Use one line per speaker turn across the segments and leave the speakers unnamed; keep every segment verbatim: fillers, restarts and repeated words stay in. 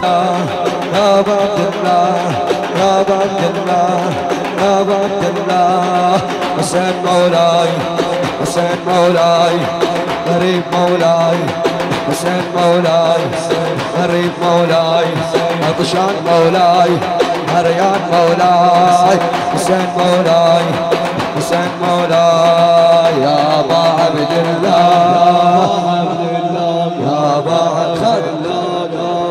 الله يا ابو عبد الله يا ابو عبد الله يا ابو عبد الله حسين مولاي حسين مولاي غريب مولاي حسين مولاي غريب مولاي عطشان مولاي هريان مولاي حسين مولاي حسين مولاي يا ابا عبد الله يا ابا عبد الله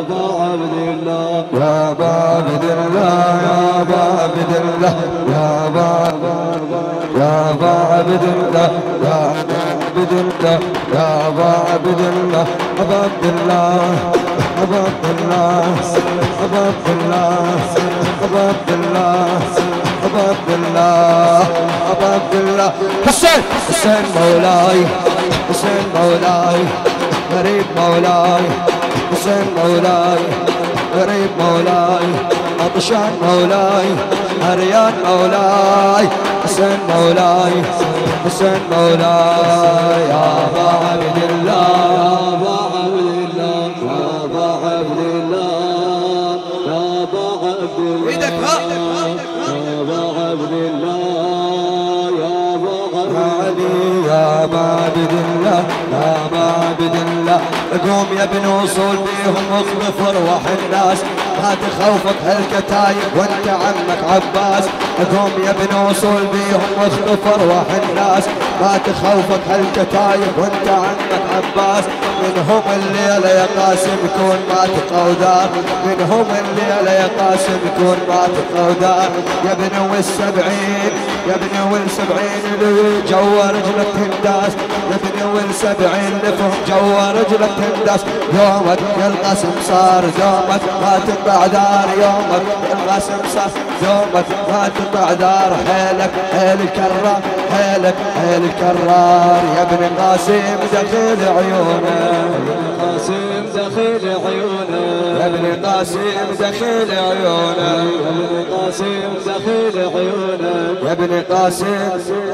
يا ابا عبد الله يا ابا عبد الله يا ابا يا ابا عبد الله يا عبد الله يا ابا عبد الله ابا عبد الله ابا عبد الله ابا عبد الله ابا عبد الله ابا عبد الله ابا عبد الله حسين حسين مولاي حسين مولاي غريب مولاي حسين مولاي غريب مولاي عطشان مولاي هريان مولاي حسين مولاي حسين مولاي يا ابا عبد الله يا ابا عبد الله يا ابا عبد الله يا ابا عبد الله ايدك ها يا ابا عبد الله يا ابا علي يا ابا عبد الله يا ابا عبد الله قوم يا ابن وصول بيهم اخلف ارواح الناس ما تخوفك هالكتايب وانت عمك عباس قوم يا ابن وصول بيهم اخلف ارواح الناس ما تخوفك هالكتايب وانت عمك عباس منهم الليلة يا قاسم يكون ماتق ودار منهم الليلة يا قاسم يكون ماتق ودار يا ابن والسبعين يا ابن والسبعين اللي جوا رجلك تنداس يا ابن والسبعين لفهم جوا رجلك تنداس يومك يا القاسم صار يومك ما تنبع دار يومك يا القاسم صار يومك ما تنبع دار حيلك حيل الكرار حيلك حيل الكرار يا ابن قاسم دخيل عيونه قاسم دخيل عيونه يا ابن قاسم دخيل عيونه يا ابن قاسم دخيل عيونه يا ابن قاسم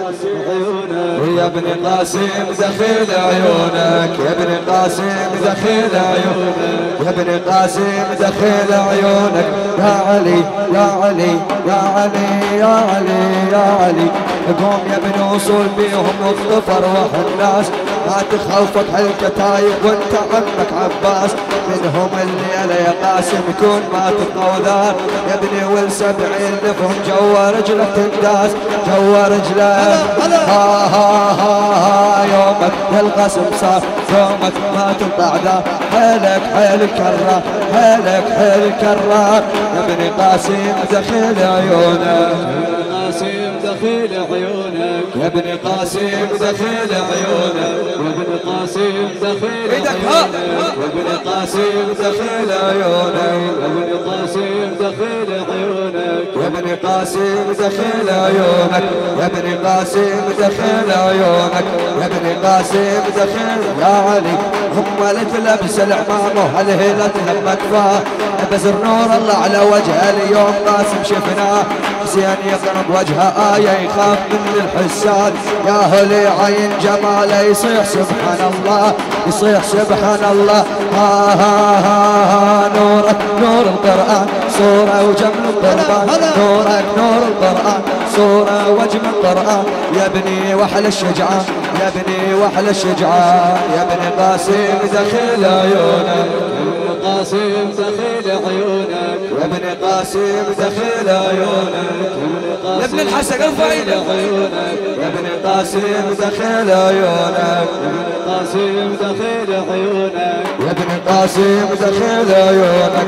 عيونه يا ابن قاسم دخيل عيونك يا ابن قاسم دخيل عيونك يا ابن قاسم دخيل عيونك يا علي يا علي يا علي يا علي يا علي قوم يا ابن وصول بيهم اخطف ارواح الناس ما تخوفك هالكتايب وانت عمك عباس منهم الليلة يا قاسم يكون ما تقودار يا ابني والسبعين لفهم جوا رجلك تنداس جوا رجلك ها ها ها ها يومك يا القاسم صار يومك ما تنطع دار حيلك حيل الكرار حيلك حيل الكرار يا ابني قاسم دخيل عيونك قاسم دخيل عيونك يا ابن قاسم دخيل عيونك يا ابن قاسم دخيل عيونك يا ابن قاسم دخيل عيونك يا ابن قاسم دخيل عيونك يا ابن قاسم دخيل عيونك يا ابن قاسم دخيل عيونك يا ابن قاسم دخيل يا علي هم لتلبس العمامة وهالهيلة لما كفاه بزر نور الله على وجهه اليوم قاسم شفناه حسين يقرب وجهه آية يخاف من الحساد يا هلي عين جماله يصيح سبحان الله يصيح سبحان الله ها ها ها ها نورك نور القرآن صورة وجمل القرآن نورك نور القرآن صورة وجمل القرآن يا ابني وحل الشجعان يا ابني وحل الشجعان يا ابن قاسم دخيل عيونك قاسم دخيل عيونك يا ابن قاسم دخيل عيونك يا ابن الحسن ارفع ايدك يا ابن قاسم دخيل عيونك يا ابن قاسم دخيل عيونك يا ابن قاسم دخيل عيونك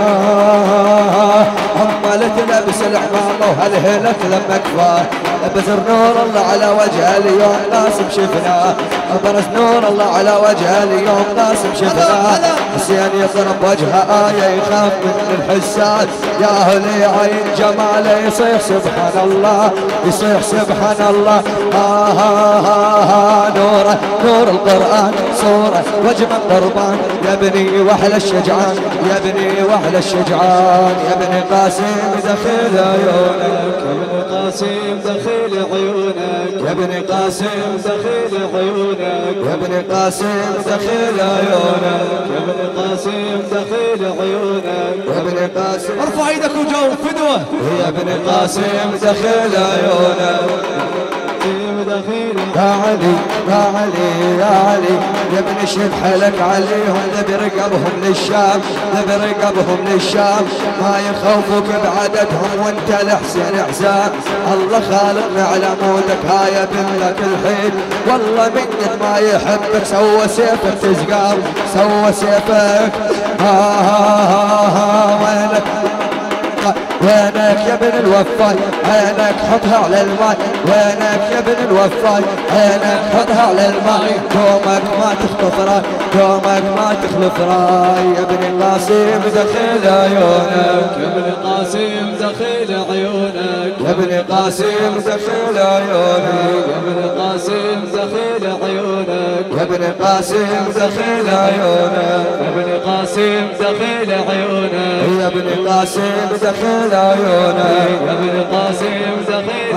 هم لتلبس العمامة وهالهيلة لما كفاه بزر نور الله على وجه اليوم قاسم شفناه برز نور الله على وجه اليوم قاسم شفناه حسين يضرب وجهه آية يخاف من الحساد يا هلي عين جماله يصيح سبحان الله يصيح سبحان الله ها ها ها ها نوره نور القرآن صورة وجمل قربان يا ابني وحل الشجعان يا ابني وحل الشجعان يا ابن قاسم دخيل عيونك
قاسم دخيل عيونك،
يا ابن قاسم
دخيل عيونك،
يا ابن قاسم دخيل عيونك،
يا ابن قاسم دخيل عيونك،
يا ابن قاسم
ارفع ايدك وجاوب فدوة،
يا ابن قاسم دخيل عيونك، يا علي يا علي يا علي يا ابن شد حلك عليهم ذبر رقبهم للشام، ذبر رقبهم للشام، ما يخوفك بعددهم وانت الحسين حزام. الله خالقنا على مودك هاي ابن لك الحين، والله من قد ما يحبك سوى سيفك تزقام، سوى سيفك ها ها ها ها وينك وينك يا ابن الوفاي، عينك حطها على الماء، وينك يا ابن الوفاي، عينك حطها على الماء، دومك ما تخلف راي، دومك ما تخلف راي. يا ابن قاسم دخيل عيونك،
يا ابن قاسم دخيل عيونك،
يا ابن قاسم دخيل عيونك،
يا ابن قاسم دخيل عيونك،
يا ابن قاسم دخيل عيونك،
يا ابن قاسم دخيل عيونك،
يا ابن قاسم دخيل عيونك،
يا ابن قاسم دخيل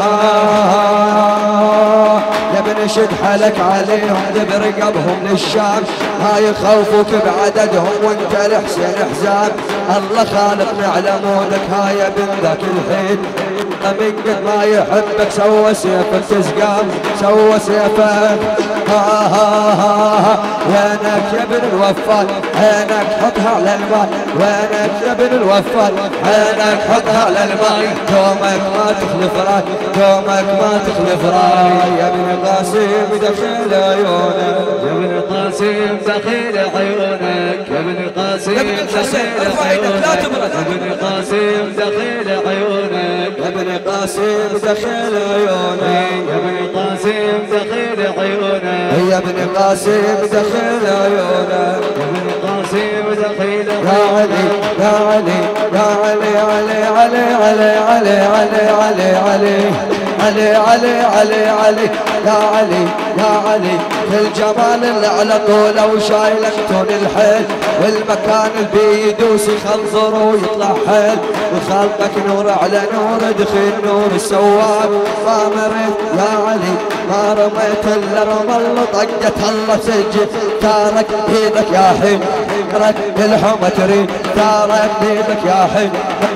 يا ابن شد حلك عليهم ذب رقبهم للشام، ما يخوفوك بعددهم وانت الحسين حزام. الله خالقنا على مودك هاي يا ابن ذاك الحين، من قد ما يحبك سوى سيفك تزقام، سوى سيفك ها ها ها ها. وينك يا ابن الوفاء، عينك حطها على الماء، وينك يا ابن الوفاء، عينك حطها على الماء، دومك ما تخلف راي، دومك ما تخلف راي. يا ابن قاسم دخيل عيونك،
يا ابن قاسم دخيل عيونك، يا ابن قاسم دخيل عيونك، يا ابن قاسم دخيل عيونك،
يا ابن قاسم دخيل عيونك،
يا ابن قاسم دخيل عيونك،
يا ابن قاسم دخيل عيونك،
يا ابن قاسم دخيل
يا علي يا علي يا علي علي علي علي علي علي علي علي علي علي علي علي يا علي يا علي الجمال اللي على طوله وشايلك تون الحيل، والمكان اللي بيدوس يخنصر ويطلع حيل، وخلقك نور على نور دخيل نور السواق. ما مريت يا علي ما رميت الا رمل طقت الله سجل، تارك بيدك يا حين تارك بالحمى تريد، تارك بيدك يا حين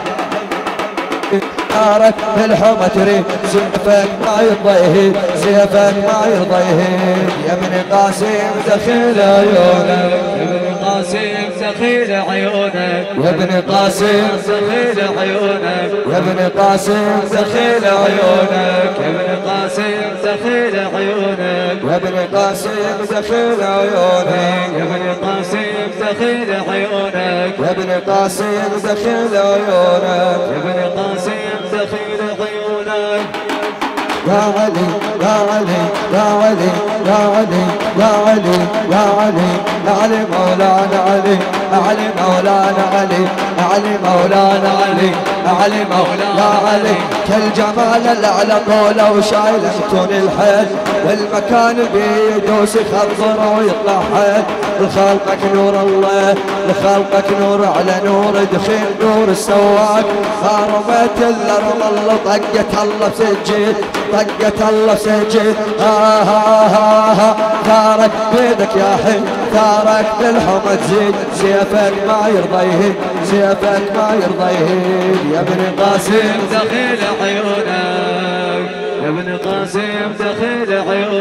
تارك بالحمى تريد، سيفك ما يرضى يهين، سيفك ما يرضى يهين. يا ابن قاسم دخيل عيونك،
يا ابن قاسم دخيل عيونك،
يا ابن قاسم
دخيل عيونك،
يا ابن قاسم دخيل عيونك،
يا ابن قاسم دخيل عيونك،
يا ابن قاسم دخيل عيونك،
يا ابن قاسم دخيل عيونك،
يا ابن قاسم دخيل عيونك،
يا ابن قاسم دخيل عيونك.
يا علي يا علي يا علي يا علي يا علي يا علي يا علي مولانا علي، علي مولانا علي، علي مولانا علي، علي مولانا يا علي كالجمال اللي على طوله وشايل تون الحيل، والمكان بيدوس يخضر ويطلع حيل. لخلقك نور الله، لخلقك نور على نور دخيل نور السواق. ما رميت الا رمى الله طقت الله سجل، طقت الله سجل ها ها ها ها. ثارك بيدك يا حين ثارك بالحمى تزيد، سيفك ما يرضى يهين، سيفك ما يرضى يهين. يا ابن قاسم
دخيل عيونك، يا ابن قاسم دخيل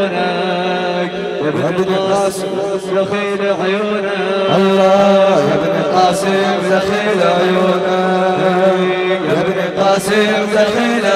عيونك، يا ابن قاسم دخيل عيونك،
الله يا ابن قاسم دخيل عيونك، يا ابن قاسم دخيل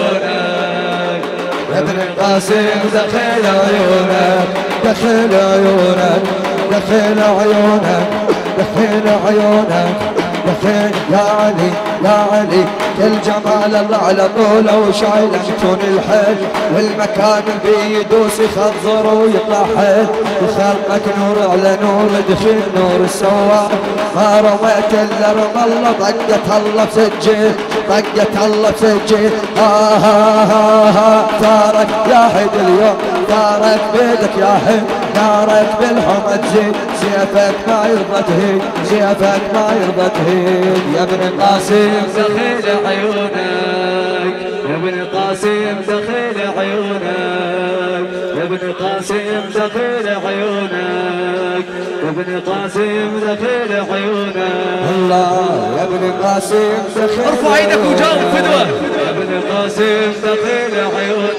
عيونك، يا ابن قاسم دخيل عيونك، دخيل عيونك دخيل عيونك دخيل عيونك دخيل يا علي يا علي الجمال الله على طوله وشايله تون الحيل، والمكان بيدوس يخضر ويطلع حيل. وخلقك نور على نور دخيل نور السواق. ما رميت الا رمى الله طقت الله بسجل، طقت الله بسجل ها ها ها ها. ثارك يا حيد اليوم ثارك بيدك يا حيد، نارك بالحمى تزيد، سيفك ما يرضى تهين، سيفك ما يرضى تهين. يا ابن قاسم
دخيل عيونك، يا ابن قاسم دخيل عيونك يا ابن قاسم دخيل عيونك يا ابن قاسم دخيل عيونك
الله يا ابن قاسم دخيل
ارفع ايدك وجاوب فدوة يا ابن قاسم دخيل عيونك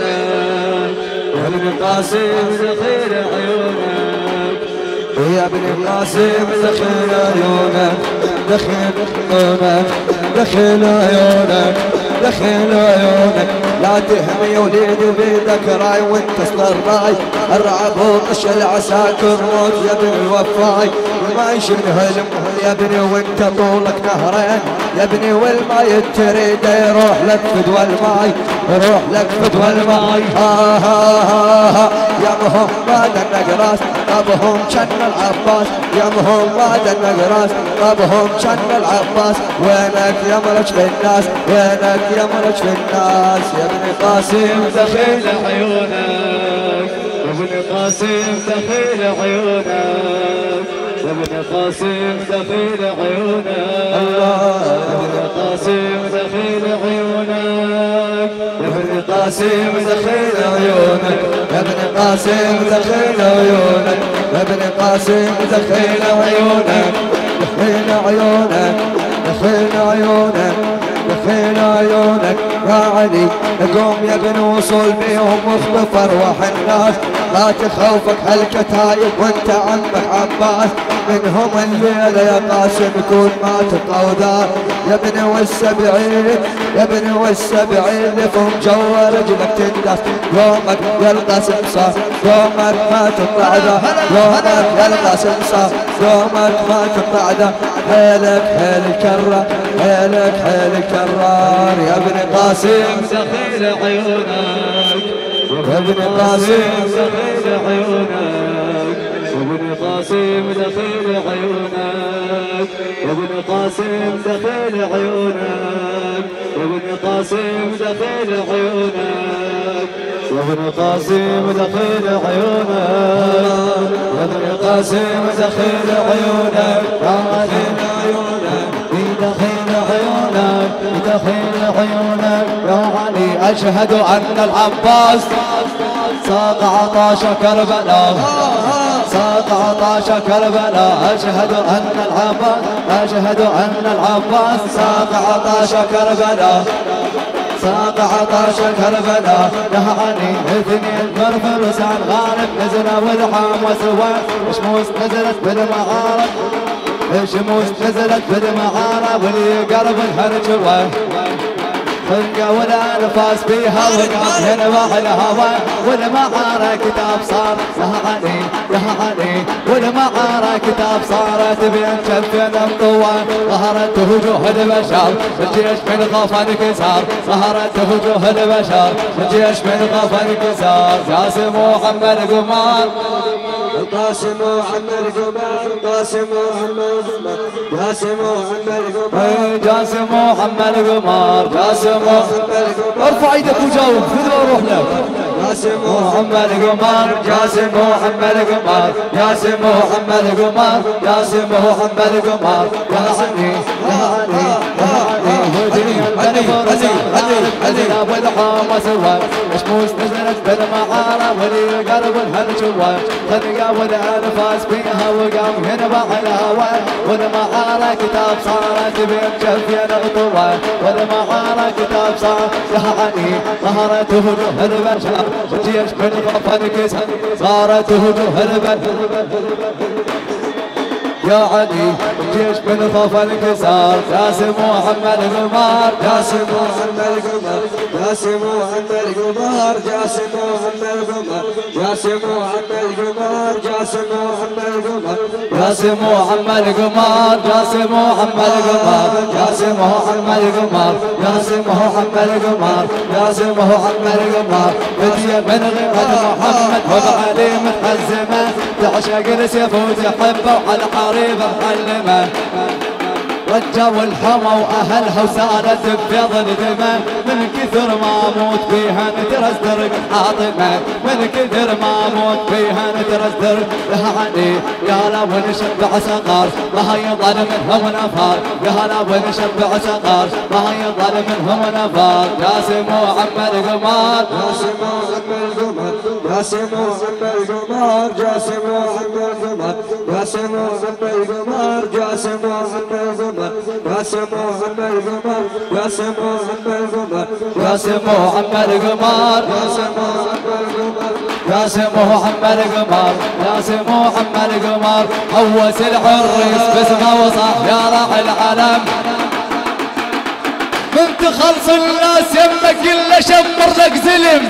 يا ابن قاسم دخيل عيونك
يا ابن قاسم دخيل عيونك دخيل عيونك دخيل عيونك دخيل عيونك لا تهم يا وليدي بيدك راي وانت اصل الراي الرعب وطش العساكر موت يا ابن الوفاي ما يشبه المهل يا ابني وانت طولك نهرين يا ابني والماي تريد يروح لك فدوى الماي يروح لك فدوى الماي ها ها ها ها يا محمد النقراس طبهم شن العباس يا محمد النقراس طبهم شن العباس وينك يا مرج في الناس وينك يا مرج في الناس يا ابن قاسم
دخيل عيونك يا ابن قاسم دخيل عيونك يا ابن قاسم دخيل عيونك
الله
يا ابن قاسم دخيل عيونك يا ابن قاسم دخيل عيونك
يا ابن قاسم دخيل عيونك يا ابن قاسم دخيل عيونك دخيل عيونك دخيل عيونك دخيل عيونك يا علي قوم يا ابن وصول بيهم واخطف ارواح الناس لا تخوفك هالكتايب وانت عمك عباس منهم الليله يا قاسم يكون مات الطودار يا ابن والسبعين يا ابن والسبعين لفهم جوا رجلك تندس يومك يا القاسم صار يومك ما تطلع ذا يومك يا القاسم صار يومك ما تطلع ذا حيلك حيل الكرة حيلك حيل الكرار يا ابن قاسم
دخيل عيونك
يا ابن قاسم
دخيل عيونك يا ابن قاسم دخيل عيونك يا ابن قاسم دخيل عيونك يا ابن قاسم دخيل عيونك يا ابن قاسم دخيل عيونك
يا ابن قاسم دخيل عيونك
دخيل عيونك دخيل عيونك دخيل عيونك يا علي أشهد أن العباس ساق عطاش كربلاء ساق عطاش كربلاء أشهد أن العباس أشهد أن العباس ساق عطاش كربلاء ساق عطاش كربلاء يا علي اثنين فرفر وسعد غالب نزل والحام وسوى شموس نزلت بالمعارف شموس نزلت بالمعارف واللي قرب الهرجوه خلقة ولا نفاس بيها وقف ينبع الهوى والمعارة كتاب صار يا علي يا علي والمعارة كتاب صارت بين كفين القوة ظهرت وجوه البشر الجيش من غفن كسار ظهرت وجوه البشر الجيش من غفن كسار جاسم محمد قمار
القاسم محمد قمار القاسم محمد قمار جاسم محمد قمار
جاسم محمد قمار جاسم ارفع ايدك وجاوب خذ وروح لك
جاسم
محمد قمار جاسم محمد قمار جاسم محمد قمار جاسم محمد قمار يا علي يا علي يا علي ودنيا البنفرس الذين والحام سوا شموس نزلت بالمعارة ولي قلب الهرجوة خلقة والانفاس بيها وقام ينبع الهوى والمعارة كتاب صارت بين كفين القوة والمعارة كتاب صار يا علي ظهرت وجوه البشر الجيش بالغفن كسر صارت وجوه البشر يا علي الجيش بالغفن كسر جاسم محمد قمار
جاسم محمد قمار جاسم محمد قمار جاسم محمد قمار جاسم محمد قمار جاسم محمد قمار
جاسم محمد قمار جاسم محمد قمار جاسم محمد قمار جاسم محمد قمار جاسم محمد قمار بدي من غير محمد وبعلي متحزمه تعشق السيف وتحبه على حريبه معلمه رجوا الحمى واهلها وسالت بفضل دمه من كثر كثر ما موت فيها نترزدر عاطمة من كثر ما موت فيها نترزدر لهاني قال ونشبع سقار ما هي ظل منهم نفار قال ونشبع سقار ما هي ظل منهم نفار جاسم وعم القمار
جاسم وعم القمر جاسم وعم القمر جاسم وعم القمر جاسم وعم القمر جاسم وعم القمر جاسم وعم القمر جاسم وعم القمر
جاسم وعم القمار جاسم وعم القمر جاسم وعم القمر هوس العريس باسمه وصاح يا راعي العالم من تخلص الناس يمك الا شمر لك زلم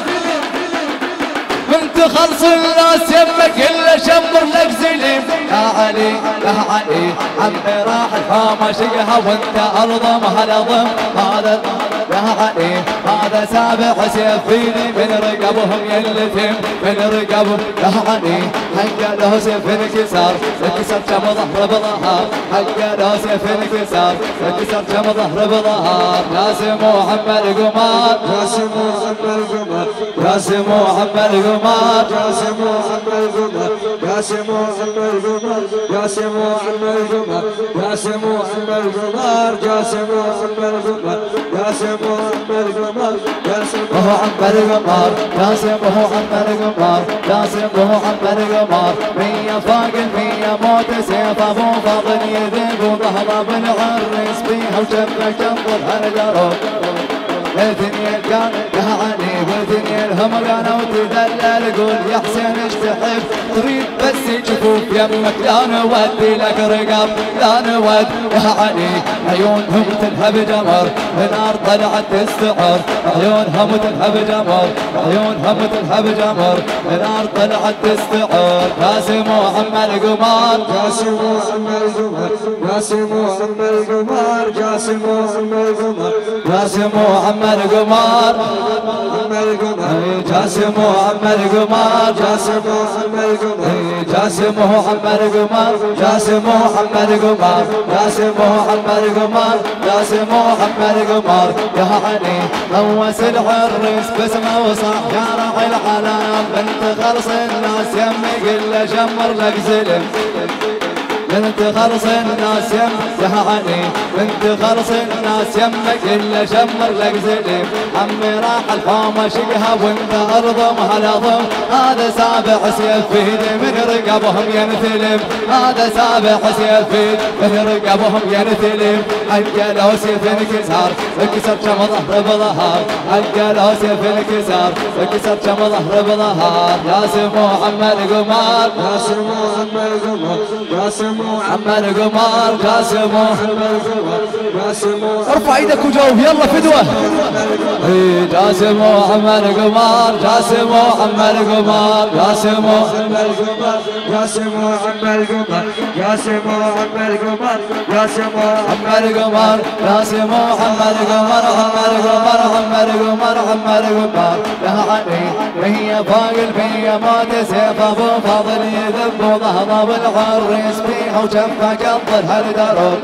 من تخلص الناس يمك الا شمر لك زلم يا علي يا علي عمي راح الحومه شقها وانت ارضه مهلظم هذا يا علي هذا سابع سيف فيني من رقبهم يلتم من رقبهم يا علي حق له سيف انكسر انكسر كم ظهر بظهر حق له سيف انكسر انكسر كم ظهر بظهر جاسم وعم القمار
جاسم وعم القمر
جاسم وعم القمار
جاسم وعم القمر جاسم وعم القمر جاسم وعم القمر جاسم وعم القمر جاسم وعم القمر جاسم وعم القمر جاسم
وهو عم القمر جاسم وهو عم القمر جاسم وهو عم القمر مية فاق المية موت سيف ابو فاضل يذب وظهره بالعرس بيها وشبك انظر هالدرب الاثنين كان يا علي والاثنين هم كانوا تدلل قول يا حسين ايش تحب تريد بس جفوف يمك لا نودي لك رقاب لا نود يا علي عيونهم تلهب جمر النار طلعت تستعر عيونهم تلهب جمر عيونهم تلهب جمر النار طلعت تستعر جاسم وعم القمار
جاسم وعم القمر جاسم وعم القمر جاسم وعم القمر
جاسم وعم القمار
عم القمر
جاسم وعم القمار
جاسم وعم القمر
جاسم وعم القمار جاسم وعم القمار جاسم وعم القمار جاسم وعم القمار يا علي هوس العرس باسمه وصاح يا راعي العالم بنت خلص الناس يمي قل شمر لك زلم بنت خلص الناس يم يا علي بنت خلص الناس يمك الا شمر لك زلم عمي راح الحومه شقها وانت ارضه مهلظم هذا سابع سيف فيدي من رقبهم ينثلم هذا سابع سيف فيدي من رقبهم ينثلم حق له سيف انكسر انكسر كم ظهر بظهر حق له سيف انكسر انكسر كم ظهر بظهر جاسم وعم القمار
جاسم وعم القمر جاسم
عم القمار جاسم
وعم القمر جاسم
ارفع ايدك وجاوب يلا فدوه جاسم وعم القمار جاسم وعم القمار جاسم
وعم القمر جاسم وعم القمر جاسم وعم القمر جاسم
عم القمر جاسم وعم القمر عم القمر عم القمر عم القمر يا علي هي فوق الفية موت سيف ابو فاضل يذب وظهره بالعريس فيها وشفك الظل هالدرب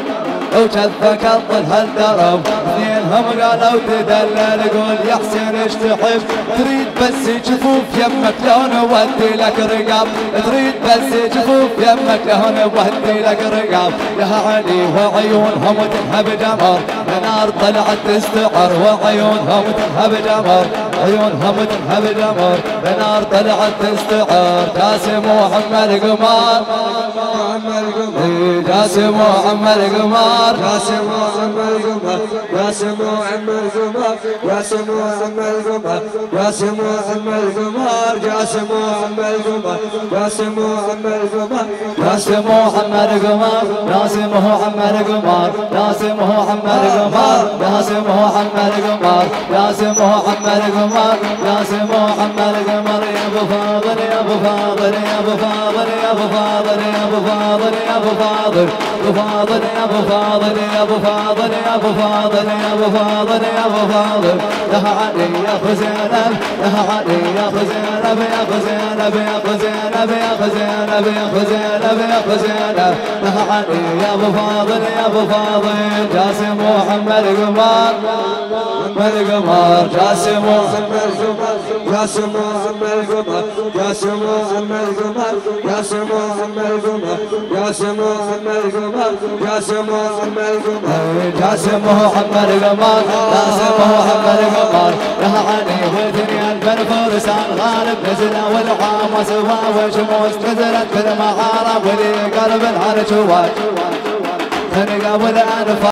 وشفك الظل هالدرب اثنينهم قالوا تدلل قول يا حسين ايش تحب تريد بس جفوف يمك لو نودي لك رقاب تريد بس جفوف يمك لو نودي لك رقاب يا علي وعيونهم تلهب جمر النار طلعت تستعر وعيونهم تلهب جمر عيونهم تلهب جمر النار طلعت تستعر جاسم وعم القمار
وعم القمر
جاسم وعم القمار
جاسم وعم القمر جاسم وعم القمر جاسم وعم القمر جاسم وعم القمر جاسم وعم القمر جاسم وعم القمر
جاسم وعم القمر جاسم وعم القمر جاسم وعم القمر جاسم وعم القمر جاسم وعم القمر جاسم وعم القمر يا ابو فاضل يا ابو فاضل يا ابو فاضل يا ابو فاضل يا ابو فاضل يا ابو فاضل ابو فاضل يا ابو فاضل يا ابو فاضل يا ابو فاضل يا ابو فاضل يا ابو فاضل يا علي يا ابو زينب يا علي يا ابو زينب يا ابو زينب يا ابو زينب يا ابو زينب يا ابو زينب يا ابو زينب يا علي يا ابو فاضل يا ابو فاضل جاسم وعم القمار
عم
القمر جاسم
محمد القمر جاسم محمد القمر جاسم محمد القمر جاسم محمد القمر جاسم محمد القمر جاسم محمد القمر
جاسم محمد القمر جاسم محمد القمر يعني ودنيا الفرسان غالب نزل والعام سوا وشموس نزلت بالمعارف ولي قلب العرش واج تنقى والانفاق